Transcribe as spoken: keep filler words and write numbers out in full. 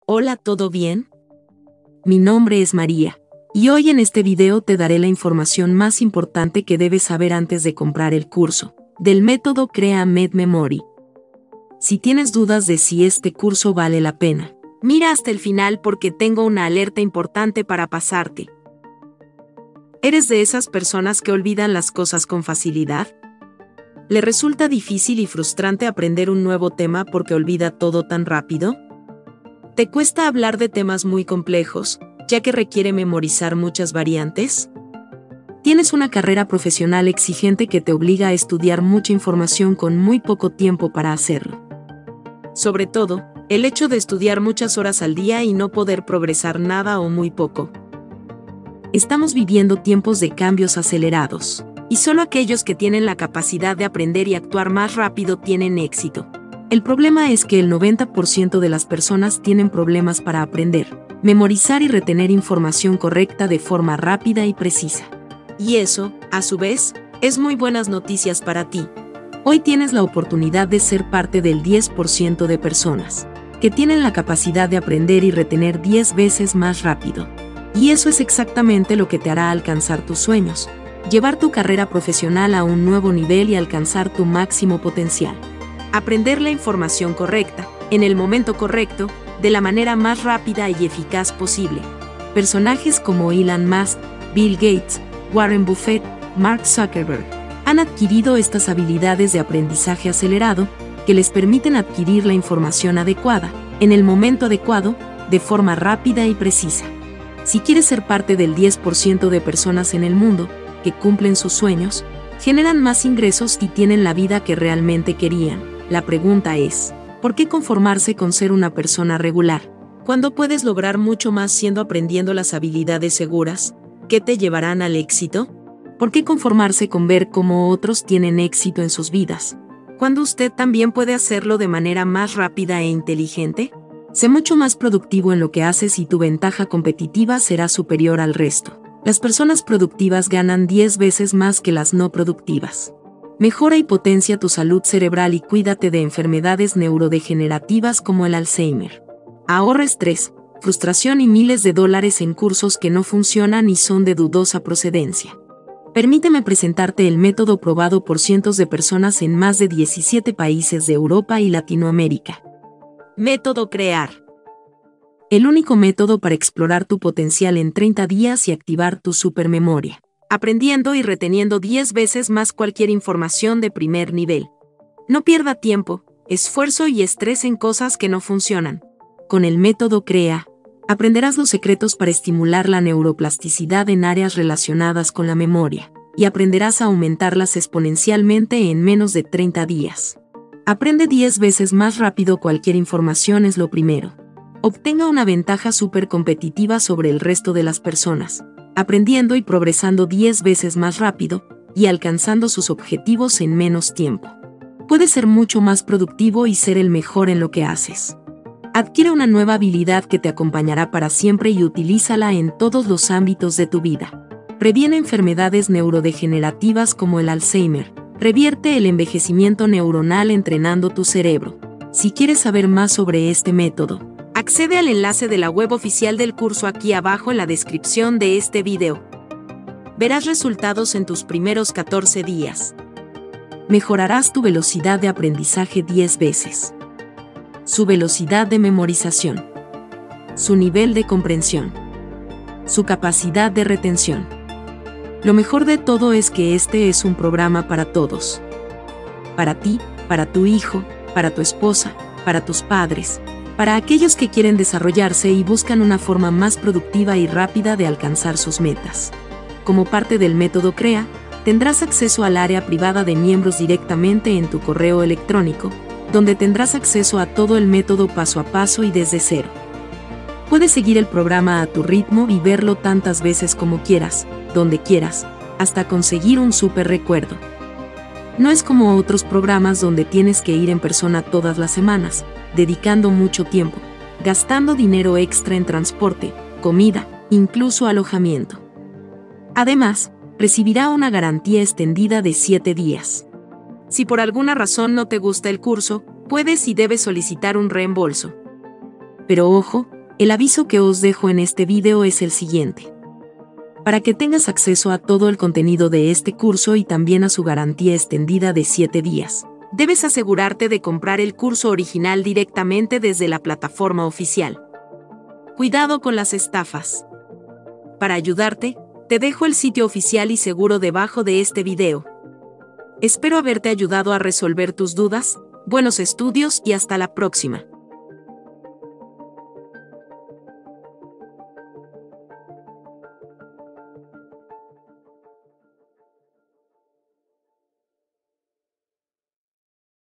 Hola, ¿todo bien? Mi nombre es María, y hoy en este video te daré la información más importante que debes saber antes de comprar el curso, del método Crea MedMemory. Si tienes dudas de si este curso vale la pena, mira hasta el final porque tengo una alerta importante para pasarte. ¿Eres de esas personas que olvidan las cosas con facilidad? ¿Le resulta difícil y frustrante aprender un nuevo tema porque olvida todo tan rápido? ¿Te cuesta hablar de temas muy complejos, ya que requiere memorizar muchas variantes? ¿Tienes una carrera profesional exigente que te obliga a estudiar mucha información con muy poco tiempo para hacerlo? Sobre todo, el hecho de estudiar muchas horas al día y no poder progresar nada o muy poco. Estamos viviendo tiempos de cambios acelerados, y solo aquellos que tienen la capacidad de aprender y actuar más rápido tienen éxito. El problema es que el noventa por ciento de las personas tienen problemas para aprender, memorizar y retener información correcta de forma rápida y precisa. Y eso, a su vez, es muy buenas noticias para ti. Hoy tienes la oportunidad de ser parte del diez por ciento de personas que tienen la capacidad de aprender y retener diez veces más rápido. Y eso es exactamente lo que te hará alcanzar tus sueños, llevar tu carrera profesional a un nuevo nivel y alcanzar tu máximo potencial. Aprender la información correcta, en el momento correcto, de la manera más rápida y eficaz posible. Personajes como Elon Musk, Bill Gates, Warren Buffett, Mark Zuckerberg, han adquirido estas habilidades de aprendizaje acelerado que les permiten adquirir la información adecuada, en el momento adecuado, de forma rápida y precisa. Si quieres ser parte del diez por ciento de personas en el mundo que cumplen sus sueños, generan más ingresos y tienen la vida que realmente querían, la pregunta es, ¿por qué conformarse con ser una persona regular, cuando puedes lograr mucho más siendo aprendiendo las habilidades seguras, que te llevarán al éxito? ¿Por qué conformarse con ver cómo otros tienen éxito en sus vidas, cuando usted también puede hacerlo de manera más rápida e inteligente? Sé mucho más productivo en lo que haces y tu ventaja competitiva será superior al resto. Las personas productivas ganan diez veces más que las no productivas. Mejora y potencia tu salud cerebral y cuídate de enfermedades neurodegenerativas como el Alzheimer. Ahorra estrés, frustración y miles de dólares en cursos que no funcionan y son de dudosa procedencia. Permíteme presentarte el método probado por cientos de personas en más de diecisiete países de Europa y Latinoamérica. Método Crear. El único método para explorar tu potencial en treinta días y activar tu supermemoria, aprendiendo y reteniendo diez veces más cualquier información de primer nivel. No pierda tiempo, esfuerzo y estrés en cosas que no funcionan. Con el método Crea, aprenderás los secretos para estimular la neuroplasticidad en áreas relacionadas con la memoria, y aprenderás a aumentarlas exponencialmente en menos de treinta días. Aprende diez veces más rápido cualquier información es lo primero. Obtenga una ventaja súper competitiva sobre el resto de las personas, aprendiendo y progresando diez veces más rápido, y alcanzando sus objetivos en menos tiempo. Puedes ser mucho más productivo y ser el mejor en lo que haces. Adquiere una nueva habilidad que te acompañará para siempre y utilízala en todos los ámbitos de tu vida. Previene enfermedades neurodegenerativas como el Alzheimer. Revierte el envejecimiento neuronal entrenando tu cerebro. Si quieres saber más sobre este método, accede al enlace de la web oficial del curso aquí abajo en la descripción de este video. Verás resultados en tus primeros catorce días. Mejorarás tu velocidad de aprendizaje diez veces. Su velocidad de memorización. Su nivel de comprensión. Su capacidad de retención. Lo mejor de todo es que este es un programa para todos. Para ti, para tu hijo, para tu esposa, para tus padres, para aquellos que quieren desarrollarse y buscan una forma más productiva y rápida de alcanzar sus metas. Como parte del método Crea, tendrás acceso al área privada de miembros directamente en tu correo electrónico, donde tendrás acceso a todo el método paso a paso y desde cero. Puedes seguir el programa a tu ritmo y verlo tantas veces como quieras, donde quieras, hasta conseguir un súper recuerdo. No es como otros programas donde tienes que ir en persona todas las semanas, dedicando mucho tiempo, gastando dinero extra en transporte, comida, incluso alojamiento. Además, recibirá una garantía extendida de siete días. Si por alguna razón no te gusta el curso, puedes y debes solicitar un reembolso. Pero ojo, El aviso que os dejo en este video es el siguiente. Para que tengas acceso a todo el contenido de este curso y también a su garantía extendida de siete días, debes asegurarte de comprar el curso original directamente desde la plataforma oficial. Cuidado con las estafas. Para ayudarte, te dejo el sitio oficial y seguro debajo de este video. Espero haberte ayudado a resolver tus dudas. Buenos estudios y hasta la próxima.